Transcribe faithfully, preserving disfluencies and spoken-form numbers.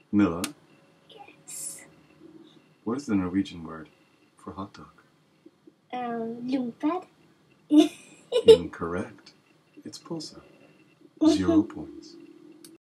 Milla, Yes. what is the Norwegian word for hot dog? Um, Lumpad. Incorrect. It's pulsa. Zero points.